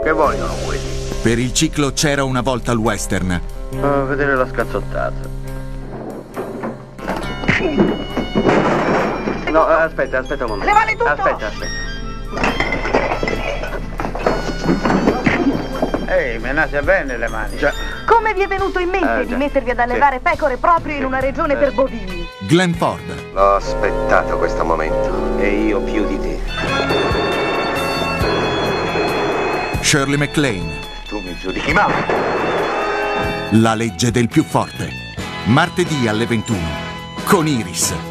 Che vogliono quelli? Per il ciclo C'era una volta al western. A vedere la scazzottata. No, aspetta un momento. Le vale tutto! Aspetta. Ehi, menate bene le mani. Già. Come vi è venuto in mente di mettervi ad allevare pecore proprio in una regione per bovini? Glenn Ford. L'ho aspettato questo momento. E io più di te. Shirley MacLaine. Tu mi giudichi male. La legge del più forte. Martedì alle 21 con Iris.